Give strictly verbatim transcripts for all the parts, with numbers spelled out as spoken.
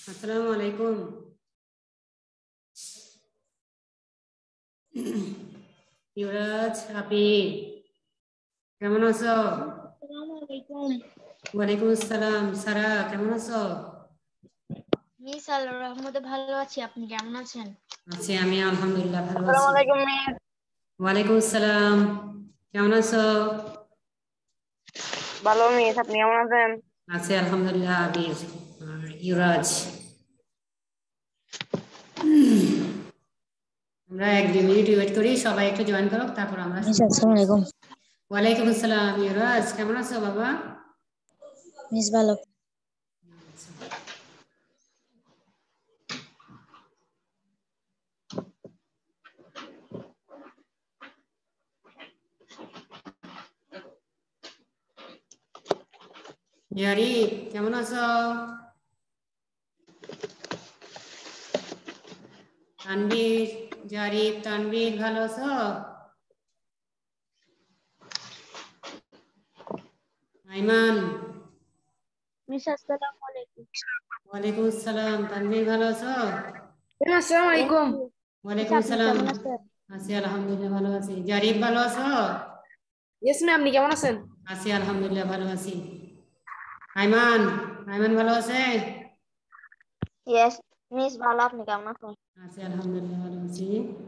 আসসালামু আলাইকুম। ইউরাজ আপি কেমন আছো? আসসালামু আলাইকুম। ওয়ালাইকুম আসসালাম। সারা কেমন আছো? মিস আল্লাহর রহমতে ভালো আছি, আপনি কেমন আছেন? আছি আমি আলহামদুলিল্লাহ ভালো আছি। আসসালামু আলাইকুম মিস। ওয়ালাইকুম আসসালাম। কেমন আছো? ভালো মিস, আপনি কেমন আছেন? আছি আলহামদুলিল্লাহ। আবির আর ইউরাজ আমরা এক দুই মিনিট ওয়েট করি, সবাই একটু জয়েন করো, তারপর আমরা মিস আসসালামু আলাইকুম। ওয়ালাইকুম আসসালাম। ইউরাজ কেমন আছো বাবা? মিস ভালো। ইয়ারি কেমন আছো? তানভীর, জারিফ, তানভীর ভালো আছো? আইমান মিস আসসালামু আলাইকুম। ওয়ালাইকুম আসসালাম। তানভীর ভালো আছো? আসসালামু আলাইকুম। ওয়ালাইকুম আসসালাম। আছি আলহামদুলিল্লাহ ভালো আছি। জারিফ ভালো আছো? ইয়েস ম্যাম, আপনি কেমন আছেন? আছি আলহামদুলিল্লাহ ভালো আছি। আইমান আইমান ভালো আছে? ইয়েস মিস ভালো, আপনি কেমন আছেন? আছি আলহামদুলিল্লাহ ভালো আছি।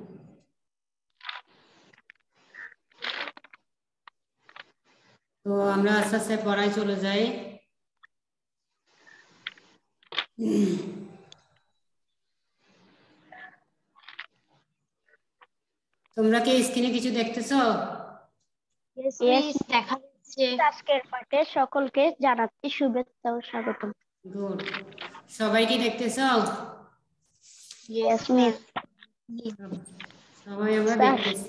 তো আমরা আস্তে আস্তে পড়ায় চলে যাই। তোমরা কি স্ক্রিনে কিছু দেখতেছো? ইয়েস দেখা যাচ্ছে। আজকের পাঠে সকলকে জানাচ্ছি শুভেচ্ছা ও স্বাগতম। গুড। সবাই কি দেখতেছো? Yes miss. সবাই আমরা দেখতেছি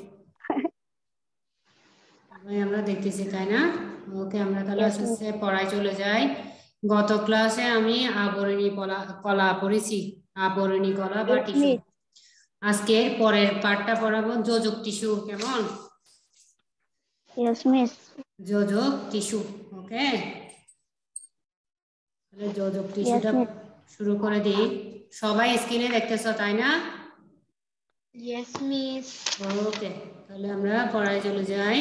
সবাই আমরা দেখতেছি তাই না? ওকে, আমরা তাহলে আস্তে আস্তে পড়ায় চলে যাই। গত ক্লাসে আমি আবরণী কলা কলা পড়েছি, আবরণী কলা বা টিস্যু। আজকের পরের পার্টটা পড়াবো যোজক টিস্যু। কেমন? Yes miss. যোজক টিস্যু। ওকে, তাহলে যোজক টিস্যুটা শুরু করে দিই। সবাই স্ক্রিনে দেখতেছো তাই না? Yes miss. ওকে, তাহলে আমরা পড়ায় চলে যাই।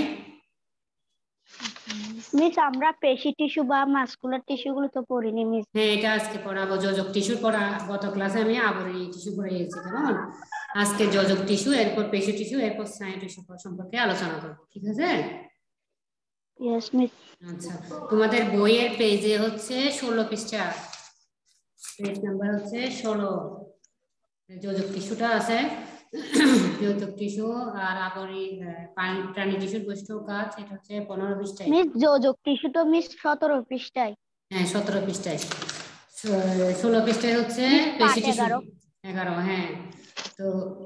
মিস আমরা পেশি টিস্যু বা মাসকুলার টিস্যু গুলো তো পড়িনি মিস। হ্যাঁ, এটা আজকে পড়াবো। যোজক টিস্যু পড়া গত ক্লাসে আমি আবরণী টিস্যু পড়িয়েছি। কেমন? আজকে যোজক টিস্যু, এরপর পেশি টিস্যু, এরপর স্নায়ু টিস্যু সম্পর্কে আলোচনা করবো। ঠিক আছে? Yes miss. আচ্ছা, তোমাদের বইয়ের পেজে হচ্ছে ষোলো পৃষ্ঠা, পেজ নাম্বার হচ্ছে ষোলো। যোজক টিস্যুটা আছে। যোজক টিস্যু আর আবরণী প্রাণী টিস্যুর বৈশিষ্ট্য কাজ, এটা হচ্ছে পনেরো পৃষ্ঠায়। মিস যোজক টিস্যু তো মিস সতেরো পৃষ্ঠায়। হ্যাঁ, সতেরো পৃষ্ঠায়। ষোলো পৃষ্ঠায় হচ্ছে পেশি টিস্যু। এগারো। হ্যাঁ, তো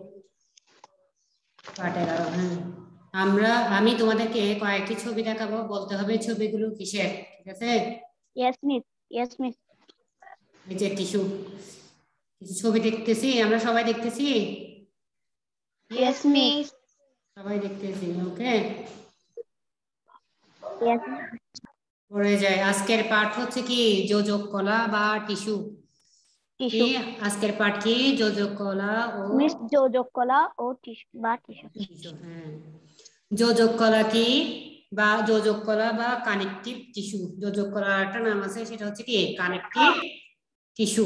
পার্ট এগারো। হ্যাঁ, আমরা আমি তোমাদেরকে কয়েকটি ছবি দেখাবো, বলতে হবে ছবিগুলো কিসের। ঠিক আছে? Yes miss. Yes miss. এই যে টিস্যু, কিছু ছবি দেখতেছি, আমরা সবাই দেখতেছি। Yes miss. সবাই দেখতেছি। ওকে, ইয়েস পড়ে যায়। আজকের পাঠ হচ্ছে কি যোজক কলা বা টিস্যু। টিস্যু। আজকের পাঠ কি যোজক কলা ও মিস যোজক কলা ও টিস্যু বা টিস্যু। টিস্যু। হ্যাঁ, যোজক কলা কি বা যোজক কলা বা কানেকটিভ টিস্যু। যোজক কলার একটা নাম আছে, সেটা হচ্ছে কি কানেকটিভ টিস্যু।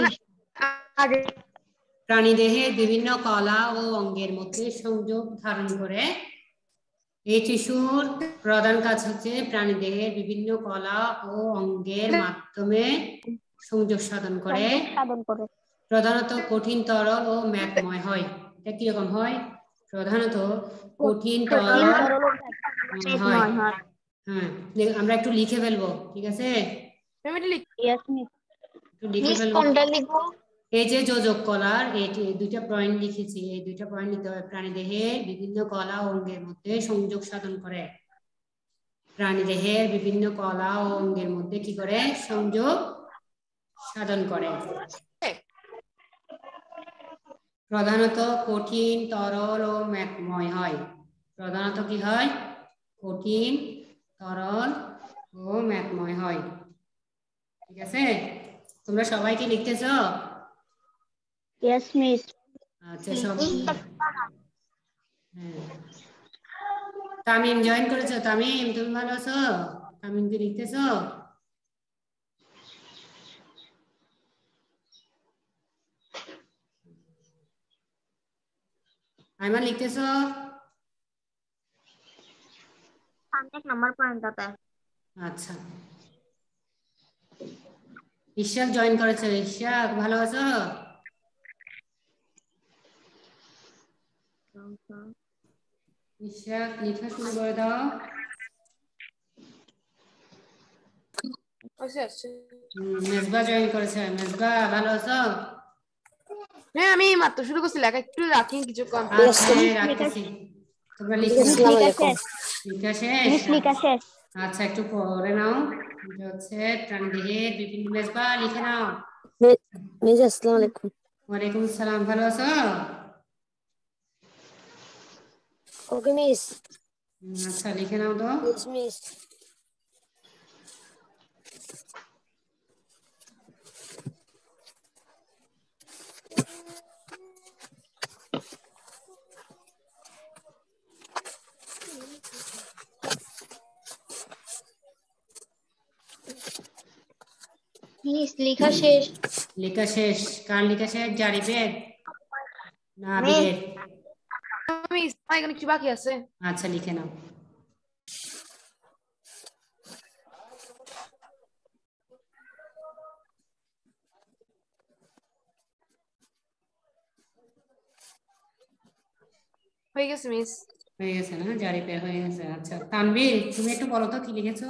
প্রাণীদেহের বিভিন্ন কলা ও অঙ্গের মধ্যে সংযোগ ধারণ করে। এই টিস্যুর প্রধান কাজ হচ্ছে প্রাণীদেহের বিভিন্ন কলা ও অঙ্গের মাধ্যমে সংযোগ সাধন করে। প্রধানত কঠিন, তরল ও ম্যাকময় হয়। এটা কিরকম হয়? প্রধানত কঠিন, তরল হয়। হ্যাঁ, আমরা একটু লিখে ফেলবো। ঠিক আছে? লিখে ফেলবো। এই যে যোজক কলার এই দুইটা পয়েন্ট লিখেছি, এই দুইটা পয়েন্ট লিখতে হবে। প্রাণীদেহের বিভিন্ন কলা ও অঙ্গের মধ্যে সংযোগ সাধন করে। প্রাণীদেহের বিভিন্ন কলা ও অঙ্গের মধ্যে কি করে? সংযোগ সাধন করে। প্রধানত কঠিন, তরল ও ম্যাকময় হয়। প্রধানত কি হয়? কঠিন, তরল ও ম্যাকময় হয়। ঠিক আছে? তোমরা সবাই কি লিখতেছো? Yes miss. আচ্ছা সব হ্যাঁ তামিম জয়েন করেছো? তামিম তুমি ভালো আছো? তামিম কি লিখতেছো? আইমান লিখতেছো? এক নাম্বার পয়েন্টটাতে। আচ্ছা ইশাক জয়েন করেছে। ইশাক ভালো আছো? ইশাক লেখা শুরু করে দাও। আচ্ছা আচ্ছা হুম, মেজবা জয়েন করেছে। মেজবা ভালো আছো? হ্যাঁ আমি মাত্র শুরু করছি লেখা, একটু রাখি কিছুক্ষণ। আচ্ছা হ্যাঁ রাখতেছি। তোমরা লিখে নাও। আসসালামু আলাইকুম। লিখা শেষ? মিস লিখা শেষ। আচ্ছা একটু পড়ে নাও। এটা হচ্ছে প্রাণীদেহের বিভিন্ন মেজবা লিখে নাও। মিস আসসালামু আলাইকুম। ওয়ালাইকুম আসসালাম। ভালো আছো? ওকে মিস। হুম, আচ্ছা লিখে নাও তো। মিস মিস মিস লিখা শেষ। লেখা শেষ। কার লেখা শেষ? জারিফের না আবিরের? আমি আমার এখানে কিছু বাকি আছে। আচ্ছা লিখে নাও। হয়ে গেছে মিস। হয়ে গেছে না? জারিফের হয়ে গেছে। আচ্ছা তানভীর তুমি একটু বলো তো কি লিখেছো?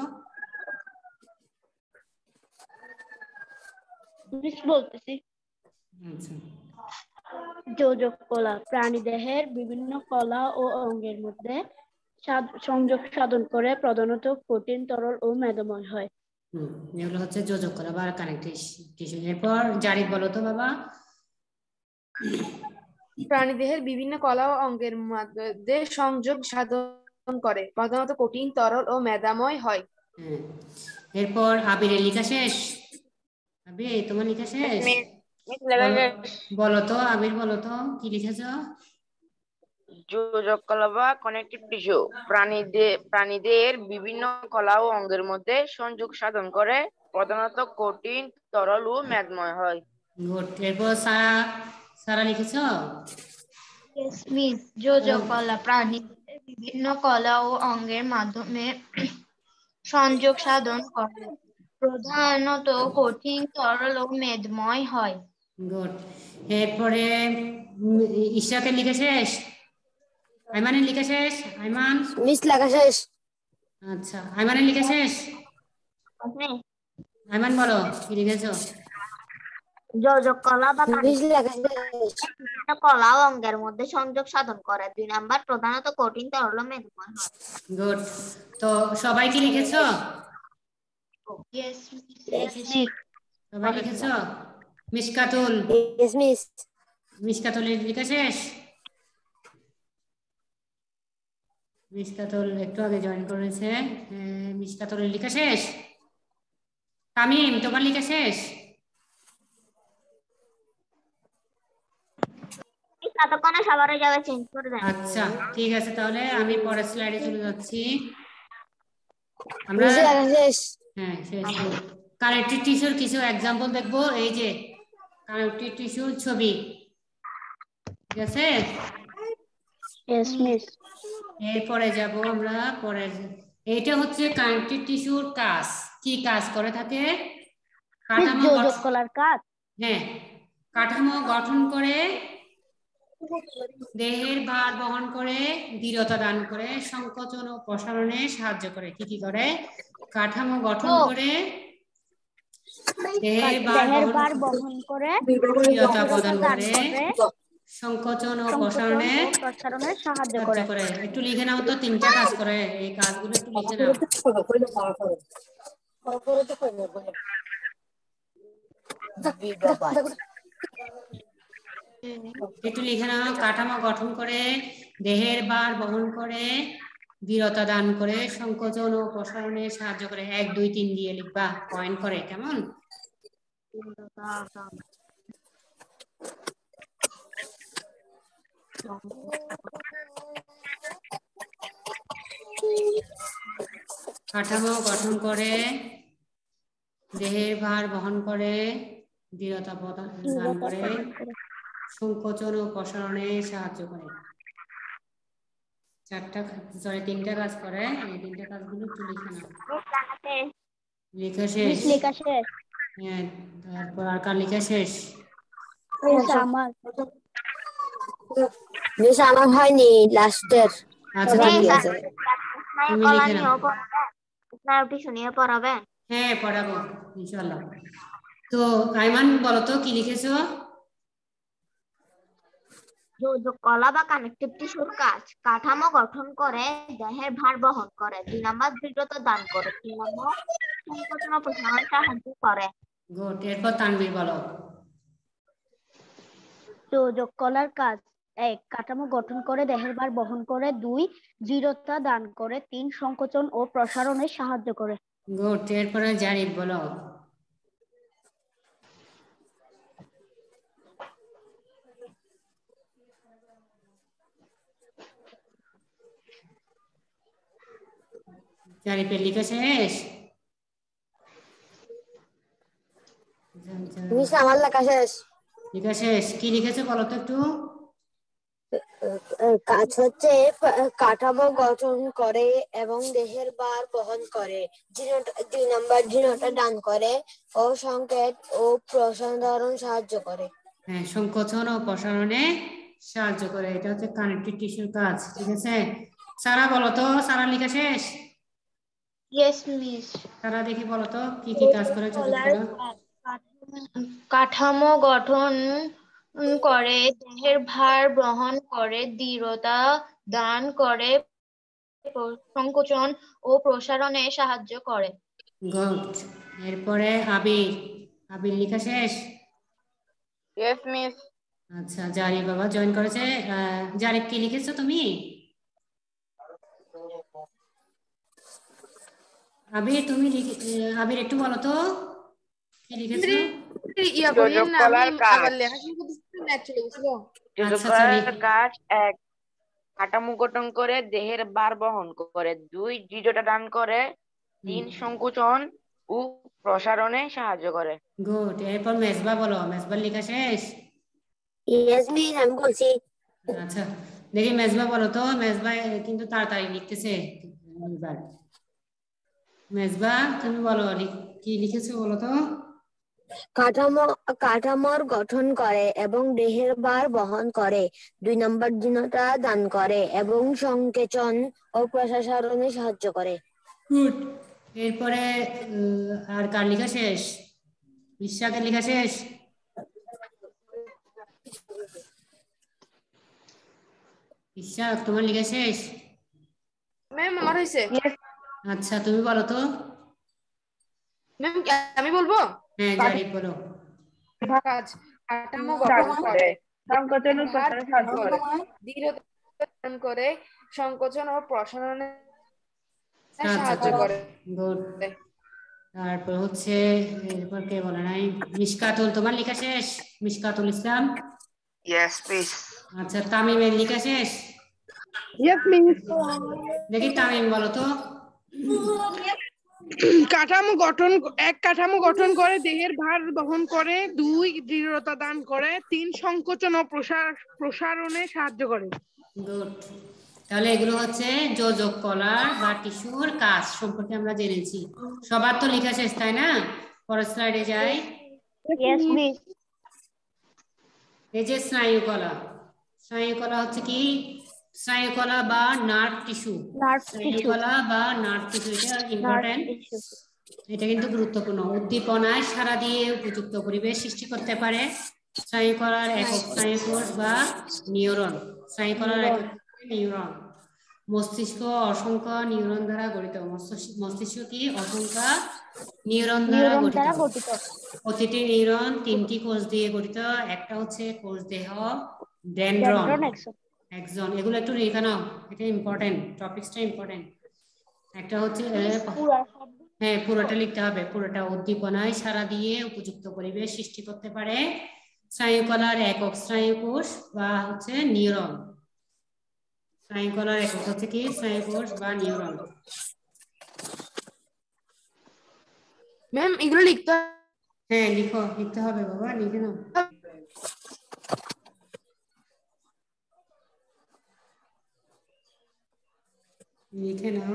মিস বলতেছি। আচ্ছা যোজক কলা প্রাণীদেহের বিভিন্ন কলা ও অঙ্গের মধ্যে সাদ- সংযোগ সাধন করে প্রধানত কঠিন, তরল ও মেদময় হয়। হুম এগুলো হচ্ছে যোজক কলা বা কানেক্টিভ টিস্যু। এরপর জারিফ বলো তো বাবা। প্রাণীদেহের বিভিন্ন কলা ও অঙ্গের মধ্যে সংযোগ সাধন করে প্রধানত কঠিন, তরল ও মেদাময় হয়। হ্যাঁ এরপর আবিরের লেখা শেষ? আবির তোমার লেখা শেষ? বলো বলো তো আবির বলো তো কি লিখেছো? যোজক কলা বা কানেক্টিভ টিস্যু প্রাণীদের প্রাণীদের বিভিন্ন কলা ও অঙ্গের মধ্যে সংযোগ সাধন করে প্রধানত কঠিন, তরল ও মেদময় হয়। গুড। এরপর সারা সারা লিখেছো? Yes, মিস যোজক কলা প্রাণীদের বিভিন্ন কলা ও অঙ্গের মাধ্যমে সংযোগ সাধন করে প্রধানত কঠিন, তরল ও মেদময় হয়। গুড। এরপরে উম, ইশাকের লিখে শেষ? আইমানের লিখে শেষ? আইমান মিস লেখা শেষ। আচ্ছা আইমানের লিখে শেষ? আইমান বলো কি লিখেছো? যোজক কলা বা মিস লেখা শেষ। বিভিন্ন কলা ও অঙ্গের মধ্যে সংযোগ সাধন করে। দুই নাম্বার প্রধানত কঠিন, তরল ও মেদময় হয়। গুড। তো সবাই কি লিখেছো? Yes, Yes, লিখেছি। মিস। সবাই লিখেছো? মিশকাতুল ইয়েস মিস। মিশকাতুলের লিখে শেষ? মিশকাতুল একটু আগে জয়েন করেছে। আহ, মিশকাতুলের লিখা শেষ? তামিম তোমার লিখা শেষ? ততক্ষণে সবার যাবে চেঞ্জ করে দেন। আচ্ছা ঠিক আছে তাহলে আমি পরের স্লাইডে চলে যাচ্ছি। আমরা মিস লেখা শেষ। হ্যাঁ শেষ। কানেক্টিভ টিস্যুর কিছু এক্সাম্পল দেখবো। এই যে কানেক্টিভ টিস্যুর ছবি, ঠিক আছে? Yes miss. এরপরে যাব আমরা পরের। এইটা হচ্ছে কানেক্টিভ টিস্যুর কাজ। কি কাজ করে থাকে? কাঠামো যোজক গঠন- কলার কাজ। হ্যাঁ কাঠামো গঠন করে, দেহের ভার বহন করে, দৃঢ়তা দান করে, সংকোচন ও প্রসারণে সাহায্য করে। কি কি করে? কাঠামো গঠন করে, দেহের ভার দেহের বহন ভার বহন করে, দৃঢ়তা প্রদান দৃঢ়তা দান করে, করে, সংকোচন ও সংকোচন প্রসারণে ও প্রসারণে সাহায্য সাহায্য করে। করে। একটু লিখে নাও তো, তিনটা কাজ করে। এই কাজগুলো একটু লিখে নাও। একটু লিখে নাও। কাঠামো গঠন করে, দেহের ভার বহন করে, দৃঢ়তা দান করে, সংকোচন ও প্রসারণে সাহায্য করে। এক দুই তিন দিয়ে লিখবা, পয়েন্ট করে, কেমন? কাঠামো গঠন করে, দেহের ভার বহন করে, দৃঢ়তা প্রদান করে, সংকোচন ও প্রসারণে সাহায্য করে। চারটা সরি তিনটা কাজ করে, এই তিনটা কাজগুলো একটু লিখে নাও। লেখা শেষ? লেখা শেষ। হ্যাঁ, তারপর আর কার লেখা শেষ? আমার মিস আমার হয়নি লাস্টের। আচ্ছা ঠিক আছে, তুমি লিখে নাও। শুনিয়ে পড়াবেন? হ্যাঁ পড়াবো ইনশাআল্লাহ। তো আইমান বলো তো কি লিখেছো? যোজক কলা বা কানেকটিভ টিস্যুর কাজ কাঠামো গঠন করে, দেহের ভার বহন করে, দুই নাম্বার দৃঢ়তা দান করে, তিন নাম্বার সংকোচন ও প্রসারণে সাহায্য করে। গুড। এরপর তানভীর বলো। যোজক কলার কাজ এক কাঠামো গঠন করে, দেহের ভার বহন করে, দুই দৃঢ়তা দান করে, তিন সংকোচন ও প্রসারণে সাহায্য করে। গুড। এরপরে জারিফ বলো। জারিফের লেখা শেষ? মিস আমার লেখা শেষ। লেখা শেষ, কি লিখেছো বলো তো একটু? কাজ হচ্ছে কাঠামো গঠন করে এবং দেহের ভার বহন করে, দুই নাম্বার দৃঢ়তা দান করে ও সংকেত ও প্রসারণ সাহায্য করে। হ্যাঁ, সংকোচন ও প্রসারণে সাহায্য করে, এটা হচ্ছে কানেকটিভ টিস্যুর কাজ। ঠিক আছে, সারা বলো তো, সারা লেখা শেষ? Yes miss. সারা দেখি বলো তো কি কি কাজ করে যোজক কলা? কাঠামো গঠন করে, দেহের ভার বহন করে, দৃঢ়তা দান করে, সংকোচন ও প্রসারণে সাহায্য করে। গুড। এরপরে আবির, আবির লেখা শেষ? Yes miss. আচ্ছা, জারিফ বাবা জয়েন করেছে। জারিফ কি লিখেছো তুমি? আবির তুমি আবির একটু বলো তো কি লিখেছো? ইয়া করিয়েন না, আমি যোজক কলার আবার লেখা শুরু করতেছি, ম্যাচ চলে গেছিল। যোজক কলার কাজ এক কাঠামো গঠন করে, দেহের ভার বহন করে, দুই দৃঢ়তা দান করে, তিন সংকোচন ও প্রসারণে সাহায্য করে। গুড। এরপর মেজবা বলো, মেজবার লেখা শেষ? ইয়েস মিস আমি বলছি। আচ্ছা দেখি মেজবা বলো তো, মেজবা কিন্তু তাড়াতাড়ি লিখতেছে এবার। মেজবা তুমি বলো কি লিখেছো বলো তো? কাঠামো কাঠামোর গঠন করে এবং দেহের ভার বহন করে, দুই নম্বর দৃঢ়তা দান করে এবং সংকোচন ও প্রসারণে সাহায্য করে। গুড। এরপরে আর কার লেখা শেষ? ইশাকের লেখা শেষ? ইশাক তোমার লেখা শেষ? ম্যাম আমার হয়েছে। আচ্ছা তুমি বলো তো। ম্যাম আমি বলবো? হ্যাঁ জারিফ বলো। কাজ কাঠামো গঠন করে, সংকোচন ও প্রসারণে সাহায্য করে, দৃঢ়তা দান করে, সংকোচন ও প্রসারণে সাহায্য করে। গুড। তারপর হচ্ছে এরপর কে বলে নাই? মিশকাতুল তোমার লেখা শেষ? মিশকাতুল ইসলাম? Yes miss. আচ্ছা তামিমের লেখা শেষ? Yes miss. দেখি তামিম বলো তো। কাঠামো গঠন এক কাঠামো গঠন করে, দেহের ভার বহন করে, দুই দৃঢ়তা দান করে, তিন সংকোচন ও প্রসারণে সাহায্য করে। গুড। তাহলে এগুলো হচ্ছে যোজক কলার বা টিস্যুর কাজ সম্পর্কে আমরা জেনেছি। সবার তো লেখা শেষ তাই না? পরের স্লাইডে যাই। Yes miss. এই যে স্নায়ু কলা, স্নায়ু কলা হচ্ছে কি? স্নায়ু কলা বা নার্ভ টিস্যু। স্নায়ু কলা বা নার্ভ টিস্যু, এটা ইম্পর্টেন্ট, এটা কিন্তু গুরুত্বপূর্ণ। উদ্দীপনায় সাড়া দিয়ে উপযুক্ত পরিবেশ সৃষ্টি করতে পারে। স্নায়ু কলার একক স্নায়ু কোষ বা নিউরন। স্নায়ু কলার একক নিউরন। মস্তিষ্ক অসংখ্য নিউরন দ্বারা গঠিত। মস্তিষ্ক কি? অসংখ্য নিউরন দ্বারা গঠিত। প্রতিটি নিউরন তিনটি কোষ দিয়ে গঠিত। একটা হচ্ছে কোষ দেহ, ডেনড্রন, এক্সন। এগুলো একটু লিখে নাও, এটা ইম্পর্টেন্ট, টপিকসটা ইম্পর্টেন্ট। একটা হচ্ছে হ্যাঁ পুরোটা লিখতে হবে পুরোটা উদ্দীপনায় সাড়া দিয়ে উপযুক্ত পরিবেশ সৃষ্টি করতে পারে স্নায়ুকলার একক স্নায়ুকোষ বা হচ্ছে নিউরন স্নায়ুকলার একক হচ্ছে কি স্নায়ুকোষ বা নিউরন ম্যাম এগুলো লিখতে হ্যাঁ লিখো লিখতে হবে বাবা লিখে নাও লিখে নাও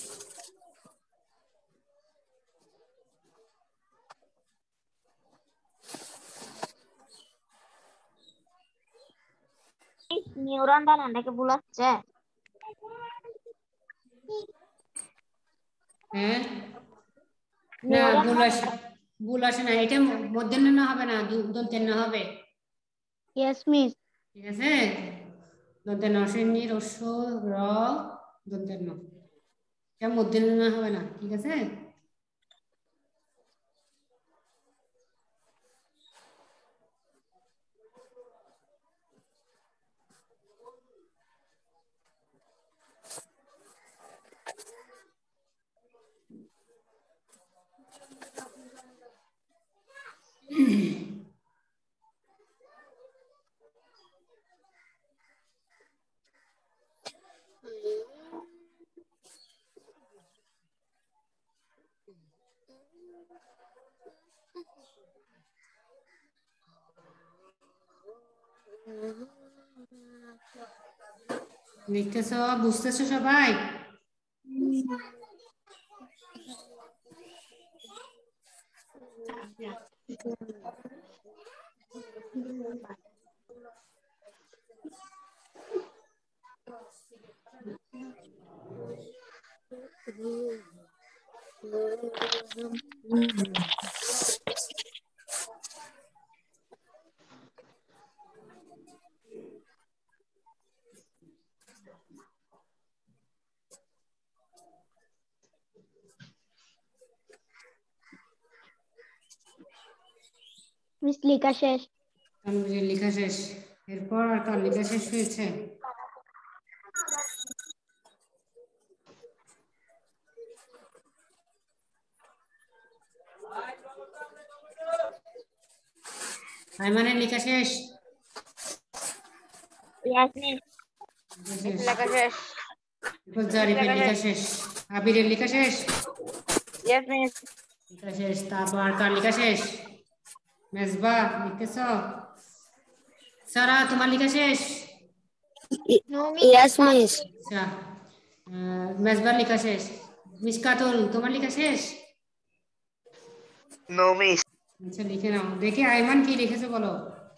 নিউরন বানানটাকে ভুল আসছে হ্যাঁ না ভুল আসে ভুল আসে না এটা মধ্যাহ্ন না হবে না দন্তেন্ন হবে ইয়েস মিস ঠিক আছে দন্তেন্ন অশ্বিনী রস্য র দন্তেন্ন এটা মধ্যাহ্ন না হবে না ঠিক আছে লিখতেছ বুঝতেছো সবাই মিস লেখা শেষ তানভীরের লেখা শেষ এরপর আর কার লেখা শেষ হয়েছে আইমানের লেখা শেষ ইয়েস মিস লেখা শেষ এরপর জারিফের লেখা শেষ আবিরের লেখা শেষ ইয়েস মিস লেখা শেষ তারপর আর কার লেখা শেষ মেজবা লিখতেছ সারা তোমার লেখা শেষ নো ইয়েস মিস আচ্ছা মেজবার লেখা শেষ মিসকাতুল তোমার লেখা শেষ নো মিস আচ্ছা লিখে নাও দেখি আইমান কি লিখেছে বলো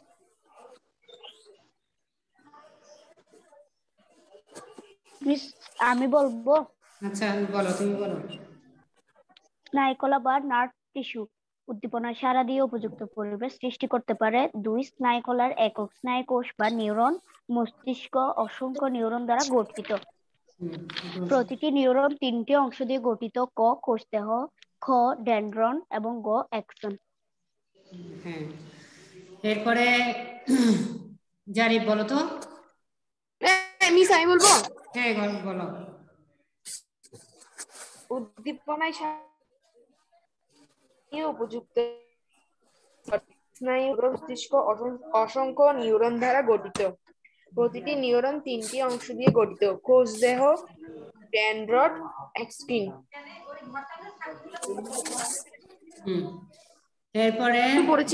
মিস আমি বলবো আচ্ছা বলো তুমি বলো স্নায়ুকলা বা নার্ভ টিস্যু উদ্দীপনায় সাড়া দিয়ে উপযুক্ত পরিবেশ সৃষ্টি করতে পারে দুই স্নায়ুকলার একক স্নায়ুকোষ বা নিউরন মস্তিষ্ক অসংখ্য নিউরন দ্বারা গঠিত প্রতিটি নিউরন তিনটি অংশ দিয়ে গঠিত ক কোষদেহ খ ডেনড্রন এবং গ অ্যাক্সন হ্যাঁ এরপরে জারিফ বলো তো মিস আমি বলবো হ্যাঁ বলো উদ্দীপনায় উপযুক্ত স্নায়ু মস্তিষ্ক অসংখ্য নিউরন দ্বারা গঠিত প্রতিটি নিউরন তিনটি অংশ দিয়ে গঠিত কোষদেহ ডেনড্রন অ্যাক্সন হুম এরপরে পড়েছি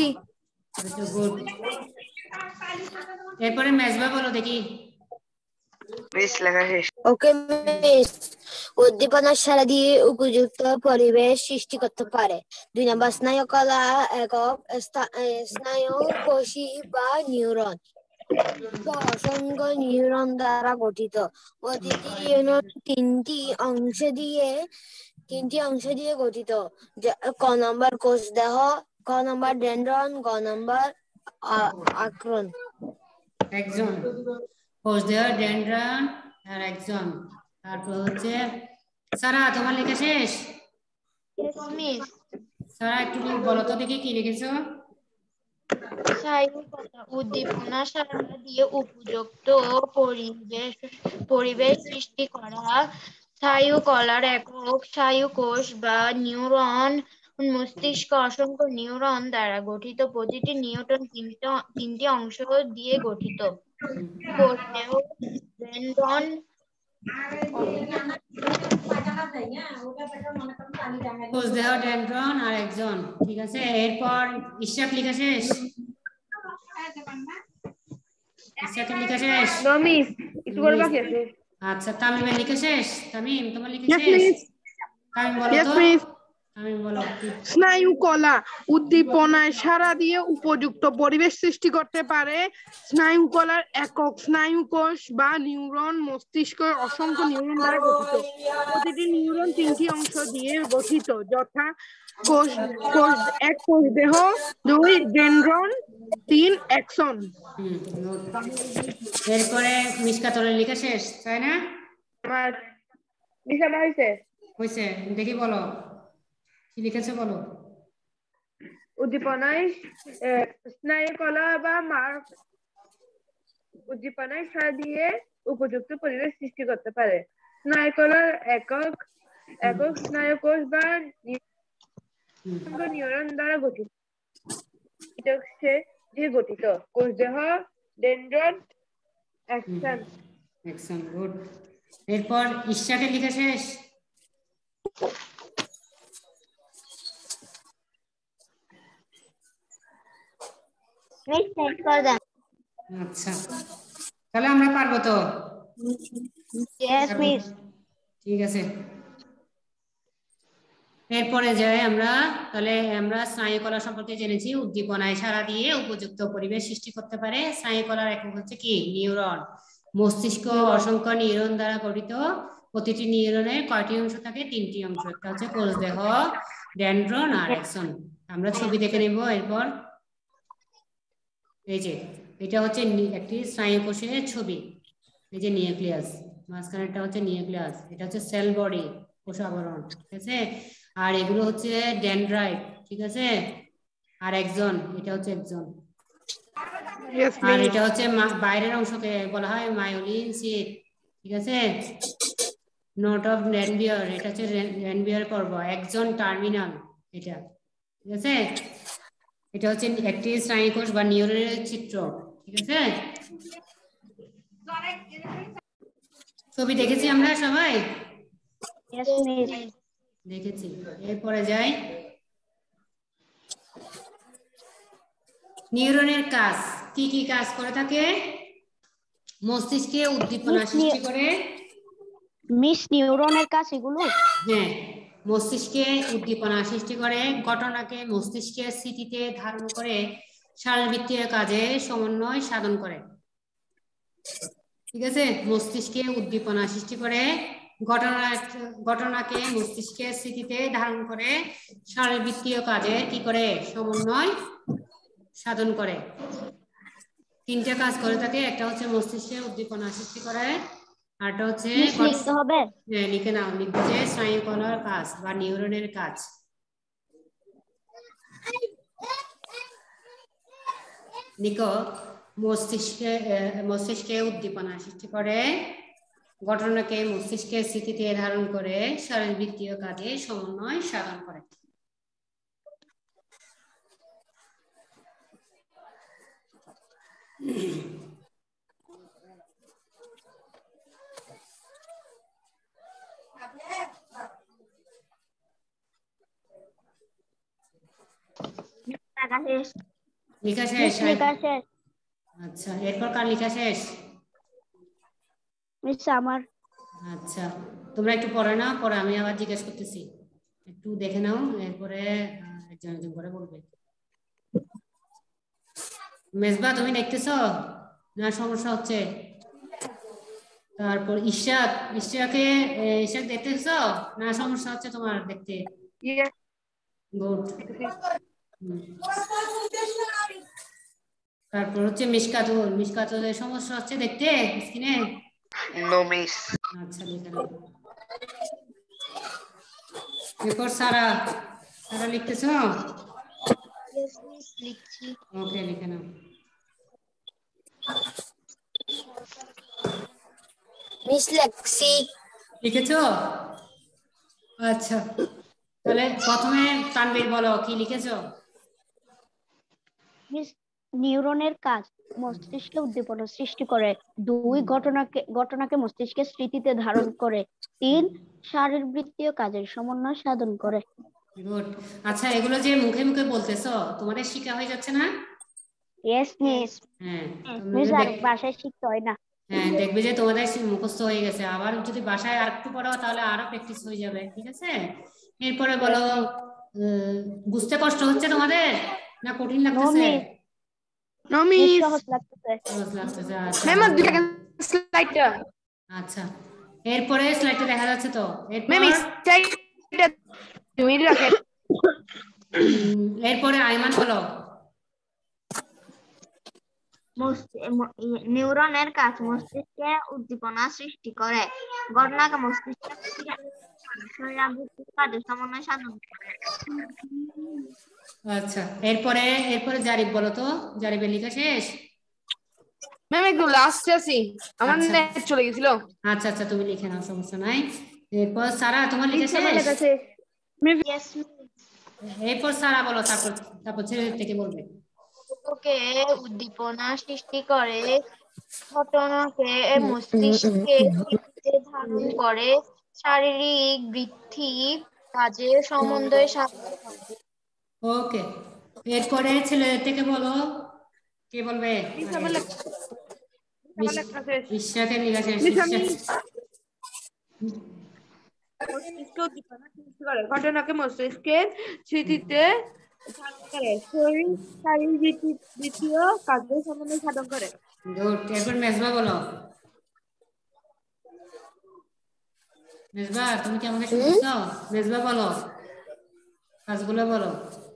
এরপরে মেজবা বলো দেখি মিস লেখা শেষ ওকে মিস উদ্দীপনার সাড়া দিয়ে উপযুক্ত পরিবেশ সৃষ্টি করতে পারে দুই নম্বর স্নায়ুকলা একক স্নায়ু কোষী বা নিউরন অসংখ্য নিউরন দ্বারা গঠিত প্রতিটি নিউরন তিনটি অংশ দিয়ে তিনটি অংশ দিয়ে গঠিত ক নম্বর কোষদেহ ক নম্বর ডেনড্রন গ নম্বর আক্রন একজন কোষদেহ ডেনড্রন আর একজন তারপর হচ্ছে সারা তোমার লেখা শেষ ইয়েস মিস সারা একটু বলো তো দেখি কি লিখেছো স্নায়ুকলা উদ্দীপনা সাড়া দিয়ে উপযুক্ত পরিবেশ পরিবেশ সৃষ্টি করা স্নায়ু কলার একক স্নায়ু কোষ বা নিউরন মস্তিষ্ক অসংখ্য নিউরন দ্বারা গঠিত। প্রতিটি নিউরন তিনটি তিনটি অংশ দিয়ে গঠিত। কোষ দেহ ডেনড্রন কোষ দেহ ডেনড্রন আর একজন, ঠিক আছে। এরপর ইশাক লিখা শেষ? ইশাক লিখা শেষ? নো মিস, একটু করে বাকি আছে। আচ্ছা, তামিমের লিখা শেষ? তামিম তোমার লিখা Yes, শেষ? miss. তামিম বলো Yes, তো। miss. তামিম বলো। স্নায়ু কলা উদ্দীপনায় সাড়া দিয়ে উপযুক্ত পরিবেশ সৃষ্টি করতে পারে। স্নায়ু কলার একক স্নায়ু কোষ বা নিউরন মস্তিষ্ক অসংখ্য নিউরন দ্বারা গঠিত। প্রতিটি নিউরন তিনটি অংশ দিয়ে গঠিত, যথা কোষ কোষ এক কোষ দেহ, দুই ডেনড্রন, তিন অ্যাক্সন। হুম, good. এরপরে মিশকাতলের লিখা শেষ, তাই না? আমার বিছানা হয়েছে। হয়েছে, দেখি বলো কি লিখেছে বলো। উদ্দীপনায় আহ, স্নায়ু কলা বা মার্গ উদ্দীপনায় সাড়া দিয়ে উপযুক্ত পরিবেশ সৃষ্টি করতে পারে। স্নায়ু কলার একক একক স্নায়ু কোষ বা নিউরন নিউরন দ্বারা গঠিত। এটা হচ্ছে যে গঠিত কোষ দেহ ডেনড্রন অ্যাকশন। Action, good. এরপর ইশাকের লিখা শেষ? মিস সেট করে দেন। আচ্ছা, তাহলে আমরা পারবো তো? Yes miss. ঠিক আছে, এরপরে যাই আমরা। তাহলে আমরা স্নায়ু কলা সম্পর্কে জেনেছি। উদ্দীপনায় সাড়া দিয়ে উপযুক্ত পরিবেশ সৃষ্টি করতে পারে। স্নায়ু কলার একক হচ্ছে কি? নিউরন। মস্তিষ্ক অসংখ্য নিউরন দ্বারা গঠিত। প্রতিটি নিউরনের কয়টি অংশ থাকে? তিনটি অংশ। একটা হচ্ছে কোষ দেহ, ডেনড্রন আর অ্যাক্সন। আমরা ছবি দেখে নেব এরপর। এই যে এটা হচ্ছে একটি স্নায়ু কোষের ছবি। এই যে নিউক্লিয়াস, মাঝখানেরটা হচ্ছে নিউক্লিয়াস, এটা হচ্ছে সেল বডি, কোষ আবরণ, ঠিক আছে। আর এগুলো হচ্ছে ডেনড্রাইট, ঠিক আছে। আর একজন, এটা হচ্ছে একজন। আর এটা হচ্ছে বাইরের অংশকে বলা হয় মায়োলিন শীট, ঠিক আছে। নোট অফ রেনবিয়ার, এটা হচ্ছে রেনবিয়ার পর্ব। একজন টার্মিনাল, এটা, ঠিক আছে। এটা হচ্ছে একটি স্নায়ু কোষ বা নিউরনের চিত্র, ঠিক আছে। ছবি দেখেছি আমরা সবাই? Yes miss. দেখেছি। এরপরে যাই, নিউরনের কাজ কি কি কাজ করে থাকে? মস্তিষ্কে উদ্দীপনা সৃষ্টি করে। মিস নিউরনের কাজ এগুলো? হ্যাঁ, মস্তিষ্কে উদ্দীপনা সৃষ্টি করে, ঘটনাকে মস্তিষ্কের স্মৃতিতে ধারণ করে শারীরবৃত্তীয় কাজে সমন্বয় সাধন করে, ঠিক আছে। মস্তিষ্কে উদ্দীপনা সৃষ্টি করে, ঘটনা ঘটনাকে মস্তিষ্কের স্মৃতিতে ধারণ করে শারীরবৃত্তীয় কাজে কি করে? সমন্বয় সাধন করে। তিনটা কাজ করে থাকে। একটা হচ্ছে মস্তিষ্কের উদ্দীপনা সৃষ্টি করে, আরটা হচ্ছে লিখতে হবে। হ্যাঁ, লিখে নাও, লিখবে যে স্নায়ু কলার কাজ বা নিউরনের কাজ। লিখো, মস্তিষ্কে মস্তিষ্কে উদ্দীপনা সৃষ্টি করে, ঘটনাকে মস্তিষ্কের স্মৃতিতে ধারণ করে শারীরবৃত্তীয় কাজে সমন্বয় সাধন করে। লিখা শেষ? আচ্ছা, এরপর কার লিখা শেষ? মিস আমার। আচ্ছা, তোমরা একটু পড়ে নাও, পরে আমি আবার জিজ্ঞেস করতেছি, একটু দেখে নাও, এরপরে একজন একজন করে বলবে। মেজবা তুমি দেখতেছো না? সমস্যা হচ্ছে? তারপর ইশাক, ইশাকে ইশাক দেখতেছো না? সমস্যা হচ্ছে তোমার দেখতে? গুড। তারপর হচ্ছে মিশকাতুল, মিশকাতুলের সমস্যা হচ্ছে দেখতে স্ক্রিনে? No miss. আচ্ছা, লিখে নাও। এরপর সারা, সারা লিখতেছো? ইয়েস মিস, লিখছি। ওকে, লিখে নাও। মিস লেখছি। লিখেছো? আচ্ছা, তাহলে প্রথমে তানভীর বলো কি লিখেছো? মিস নিউরনের কাজ মস্তিষ্কে উদ্দীপনা সৃষ্টি করে, দুই ঘটনাকে ঘটনাকে মস্তিষ্কে স্মৃতিতে ধারণ করে, তিন শারীরবৃত্তীয় কাজের সমন্বয় সাধন করে। গুড। আচ্ছা, এগুলো যে মুখে মুখে বলতেছো তোমাদের শিখা হয়ে যাচ্ছে না? Yes miss. হ্যাঁ, মিস তোমরা আর দেখ- বাসায় শিখতে হয় না। হ্যাঁ, দেখবে যে তোমাদের সে- মুখস্থ হয়ে গেছে। আবার যদি বাসায় আর একটু পড়াও তাহলে আরো প্র্যাকটিস হয়ে যাবে, ঠিক আছে? এরপরে বলো, উম, বুঝতে কষ্ট হচ্ছে তোমাদের না কঠিন নো লাগতেছে? Miss, no miss miss. সহজ লাগতেছে। সহজ লাগতেছে, আচ্ছা ম্যাম ভালো। দেখেন স্লাইডটা। আচ্ছা, এরপরে স্লাইডে দেখা যাচ্ছে তো? এরপর ম্যাম স্লাইডটা তুমি রাখেন। উম, এরপরে আইমান বলো। নিউরনের কাজ মস্তিষ্কে উদ্দীপনা সৃষ্টি করে, ঘটনাকে মস্তিষ্কে শারীরবৃত্তীয় কাজের সমন্বয় সাধন করে। আচ্ছা, এরপরে এরপরে জারিফ বলো তো, জারিফের লেখা শেষ? ম্যাম একটু লাস্টে আছি, আমার আচ্ছা। নেট চলে গেছিল। আচ্ছা আচ্ছা, তুমি লিখে নাও, সমস্যা নাই। এরপর সারা তোমার লেখা শেষ? Yes, এরপর সারা বলো, তারপর তারপর ছেলে থেকে বলবে। ওকে উদ্দীপনা সৃষ্টি করে, ঘটনাকে মস্তিষ্কে স্মৃতিতে ধারণ করে, শারীরিক বৃদ্ধি কাজের সমন্বয় সাধন করে। ওকে, এরপরে ছেলেদের থেকে বলো, কে বলবে? বিশ্বাসের লেখা শেষ। মস্তিষ্ক উদ্দীপনা সৃষ্টি করে, ঘটনাকে মস্তিষ্কের স্মৃতিতে ধারণ করে, শরীর শারীরবৃত্তীয় কাজের সমন্বয় সাধন করে। গুড। এরপর মেজবা বলো। মেজবা, তুমি কি আমাকে শুনছো? মেজবা বলো, কাজগুলো বলো।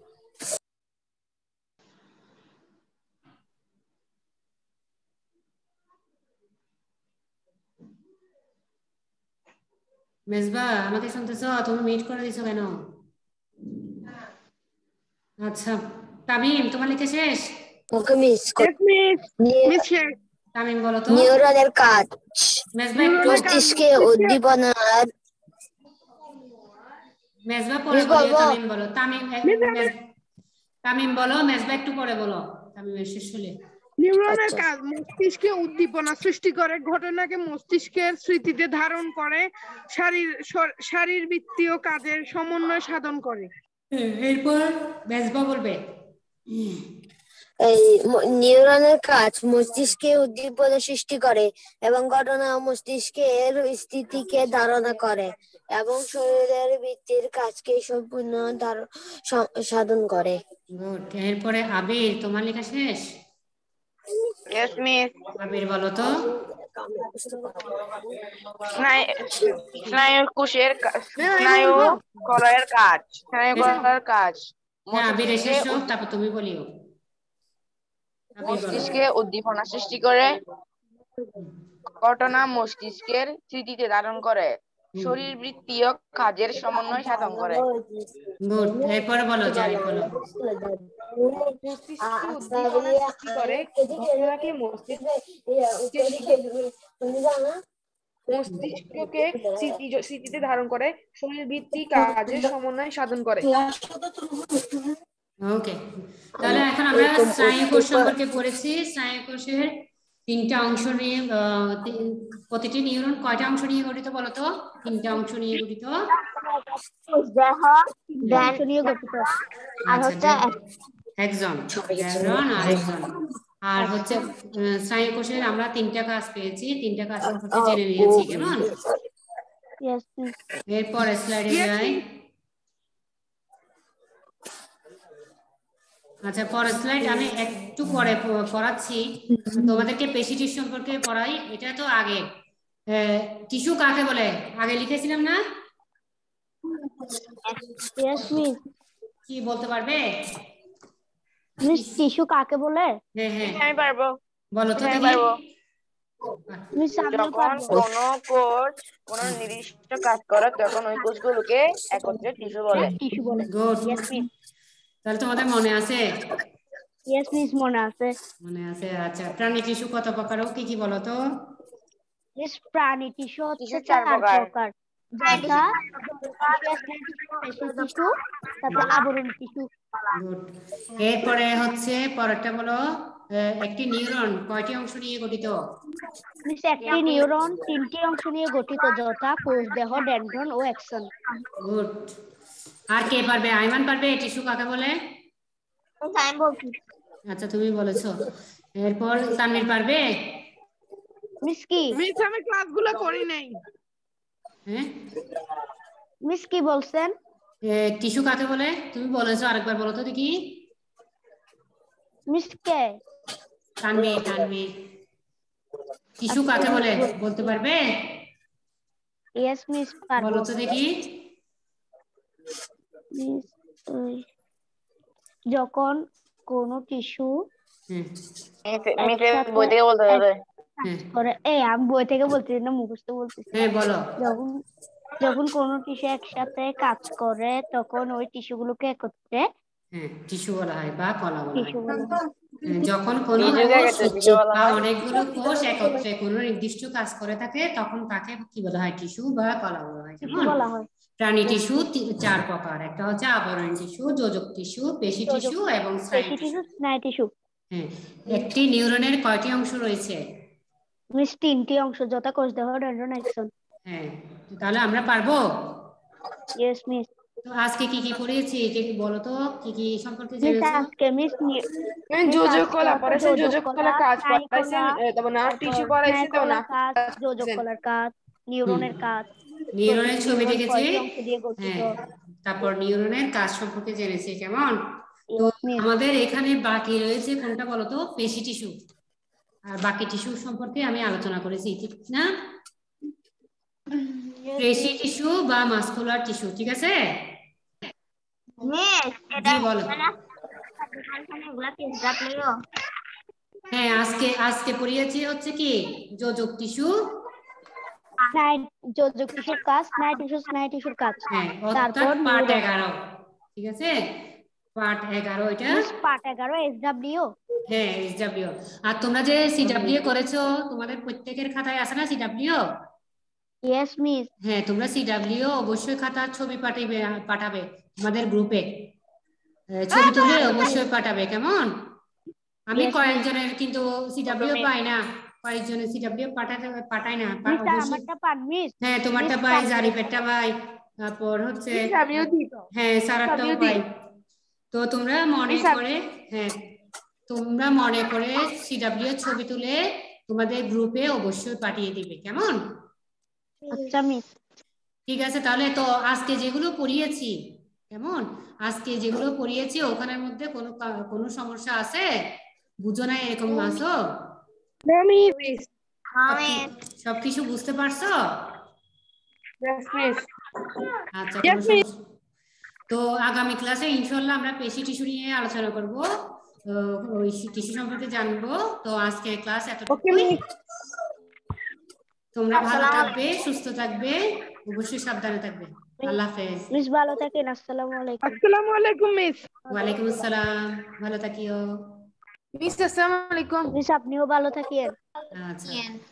মেজবা, আমাকে শুনতেছো? তুমি মিট করে দিছো কেন? আচ্ছা, তামিম তোমার লেখা শেষ? ওকে মিস। মিস শেষ। তামিম বলো তো। নিউরনের কাজ মেজবা একটু মস্তিষ্কে উদ্দীপনার মেজবা পরে মিস বলিও, বলবো? তামিম বলো। তামিম মেজ- তামিম বলো, মেজবা একটু পরে বলো। তামিমের শেষ হলে। নিউরনের আচ্ছা। কাজ মস্তিষ্কে উদ্দীপনা সৃষ্টি করে, ঘটনাকে মস্তিষ্কের স্মৃতিতে ধারণ করে, শারীর শ- শারীরবৃত্তীয় কাজের সমন্বয় সাধন করে। এরপর মেজবা বলবে। এই ম- নিউরনের কাজ মস্তিষ্কে উদ্দীপনা সৃষ্টি করে এবং ঘটনা মস্তিষ্কের স্থিতিকে ধারণা করে এবং শরীরের ভিত্তির কাজকে সম্পূর্ণ ধার- স- সাধন করে। গুড। এরপরে আবির তোমার লেখা শেষ? Yes miss. আবির বলো তো। স্নায়ু কোষের কা- স্নায়ু কলায়ের কাজ স্নায়ু কলায়ের কাজ হ্যাঁ, আবির মস্তিষ্কে এসেছো, উদ্দী- তারপর তুমি বলিও। আবির বলো। মস্তিষ্কে উদ্দীপনা সৃষ্টি করে, ঘটনা মস্তিষ্কের স্মৃতিতে ধারণ করে, শরীরবৃত্তীয় কাজের সমন্বয় সাধন করে। গুড। এরপরে বলো, জারিফ বলো। মস্তিষ্কে উদ্দীপনা সৃষ্টি করে, ঘটনাকে মস্তিষ্কের মস্তিষ্ককে স্মৃতি স্মৃতিতে ধারণ করে, শরীরবৃত্তীয় কাজের সমন্বয় সাধন করে। ওকে, তাহলে এখন আমরা স্নায়ু কোষ সম্পর্কে পড়েছি। স্নায়ু কোষের তিনটা অংশ নিয়ে, আহ, তিন- প্রতিটি নিউরন কয়টা অংশ নিয়ে গঠিত বলো তো? তিনটা অংশ নিয়ে গঠিত। দেহ অংশ নিয়ে গঠিত। আর আচ্ছা, হচ্ছে একজন একজন আর একজন। আর হচ্ছে আহ, স্নায়ু কোষের আমরা তিনটা কাজ পেয়েছি, তিনটা কাজ সম্পর্কে জেনে নিয়েছি, কেমন? Yes, miss. এরপরে স্লাইডে যাই। আচ্ছা, পরের স্লাইড আমি একটু পরে প- পড়াচ্ছি। তোমাদেরকে পেশি টিস্যু সম্পর্কে পড়াই। এটা তো আগে টিস্যু কাকে বলে আগে লিখেছিলাম না? Yes, miss. কি বলতে পারবে? মিস টিস্যু কাকে বলে? হ্যাঁ হ্যাঁ, আমি পারবো বলো তো আমি দেখি। পারবো মিস আমিও যখন পারবো। কোনো কোষ কোনো নির্দিষ্ট কাজ করে তখন ওই কোষগুলোকে একত্রে টিস্যু বলে। টিস্যু বলে। গুড। Yes, miss. তাহলে তোমাদের মনে আছে? Yes, miss মনে আছে। মনে আছে। আচ্ছা, প্রাণী টিস্যু কত প্রকার ও কি কি বলো তো? মিস প্রাণী টিস্যু হচ্ছে টিস্যু চার চার প্রকার। প্রকার, যথা টিস্যু, তারপর আবরণ টিস্যু। গুড। এরপরে হচ্ছে পরেরটা বলো, আহ, একটি নিউরন কয়টি অংশ নিয়ে গঠিত? মিস একটি নিউরন তিনটি অংশ নিয়ে গঠিত, যথা কোষ দেহ, ডেনড্রন ও অ্যাক্সন। গুড। আর কে পারবে? আইমান পারবে টিস্যু কাকে বলে? আমি বলছি। আচ্ছা তুমি বলেছো। এরপর তানভীর পারবে? মিস কি মিস আমি ক্লাসগুলো করি নাই। হ্যাঁ মিস কি বলছেন? টিস্যু কাকে বলে তুমি বলেছো, আরেকবার বলো তো দেখি। মিস কে? তানভীর তানভীর টিস্যু কাকে বলে বলতে পারবে? ইয়েস মিস পারবো। বলো তো দেখি। মিস যখন কোনো টিস্যু হুম একসাথে বই থেকে বলতে হবে। করে, এই আমি বই থেকে বলতেছি না, মুখস্থ বলতেছি। হ্যাঁ বলো। যখন যখন কোনো টিস্যু একসাথে কাজ করে তখন ওই টিস্যুগুলোকে একত্রে হ্যাঁ টিস্যু বলা হয় বা কলা বলা হয়। টিস্যু বলা হয়। হ্যাঁ, যখন কোনো টিস্যুকে কোষ একত্রে টিস্যু বলা বা হয়। অনেকগুলো কোষ একত্রে কোনো নির্দিষ্ট কাজ করে থাকে তখন তাকে কি বলা হয়? টিস্যু বা কলা বলা হয়। টিস্যু যেমন বলা হয়। প্রাণী টিস্যু চার প্রকার, একটা হচ্ছে আবরণ টিস্যু, যোজক টিস্যু, পেশি টিস্যু এবং স্নায়ু পেশি টিস্যু। টিস্যু, স্নায়ু টিস্যু। হ্যাঁ একটি নিউরনের কয়টি অংশ রয়েছে? মিস তিনটি অংশ, যথা কোষ দেহ, ডেনড্রন, অ্যাক্সন। হ্যাঁ তাহলে আমরা পারবো। Yes miss. তো আজকে কি কি পড়িয়েছি কি কি বলো তো, কি কি সম্পর্কে মিস জেনেছো? আজকে মিস যোজক কলা পড়াইছেন, যোজক কলা কাজ পড়াইছেন, তারপর নার্ভ টিস্যু পড়াইছেন, তো নার্ভ কাজ, যোজক কলার কাজ, নিউরনের কাজ, নিউরনের ছবি নিউরন দেখেছি। কয়টি অংশ দিয়ে গঠিত। হ্যাঁ তারপর নিউরনের কাজ সম্পর্কে জেনেছি। কেমন? তো ইয়েস মিস। আমাদের এখানে বাকি রয়েছে কোনটা বলো তো? পেশি টিস্যু। আর বাকি টিস্যু সম্পর্কে আমি আলোচনা করেছি, ঠিক না? পেশি টিস্যু বা মাসকুলার টিস্যু, ঠিক আছে? মিস জি বলো। এগুলা পেজটা প্লেও। হ্যাঁ আজকে আজকে পড়িয়েছি হচ্ছে কি যোজক টিস্যু, যোজক টিস্যুর কাজ, স্নায়ু টিস্যু, স্নায়ু টিস্যুর কাজ। হ্যাঁ তারপর অর্থাৎ পার্ট নিউরন। এগারো, ঠিক আছে? পার্ট এগারো এটা। মিস পার্ট এগারো এসডব্লিউ। হ্যাঁ এসডব্লিউ। আর তোমরা যে সিডব্লিউ করেছো তোমাদের প্রত্যেকের খাতায় আছে না সিডব্লিউ? Yes miss. হ্যাঁ তোমরা সিডব্লিউ অবশ্যই খাতার ছবি পাঠাবে পাঠাবে আমাদের গ্রুপে, ছবি তুলে অবশ্যই পাঠাবে। কেমন? আমি কয়েকজনের কিন্তু সিডব্লিউ পাই না, কয়েকজনের সিডব্লিউ পাঠাতে পাঠাই না। মিস অবশ্যই আমারটা পান মিস। হ্যাঁ তোমারটা পাই, জারিফেরটা পাই, তারপর হচ্ছে হ্যাঁ সারাটাও পাই। তো তোমরা মনে করে হ্যাঁ তোমরা মনে করে সিডব্লিউ এর ছবি তুলে তোমাদের গ্রুপে অবশ্যই পাঠিয়ে দিবে। কেমন? আচ্ছা মিস। ঠিক আছে তাহলে। তো আজকে যেগুলো পড়িয়েছি, কেমন? আজকে যেগুলো পড়িয়েছি ওখানের মধ্যে কোনো কোনো সমস্যা আছে? বুঝো না এরকম আছো? সবকিছু বুঝতে পারছো? আচ্ছা কোনো সমস্যা। তো আগামী ক্লাসে ইনশাআল্লাহ আমরা পেশি টিস্যু নিয়ে আলোচনা করব, ওই টিস্যু সম্পর্কে জানবো। তো আজকে ক্লাস এতটুকুই। তোমরা ভালো থাকবে, সুস্থ থাকবে, অবশ্যই সাবধানে থাকবে। আল্লাহ হাফেজ। মিস ভালো থাকেন। আসসালামু আলাইকুম। আসসালামু আলাইকুম মিস। ওয়ালাইকুম আসসালাম, ভালো থাকিও। মিস আসসালামু আলাইকুম। মিস আপনিও ভালো থাকেন। আচ্ছা।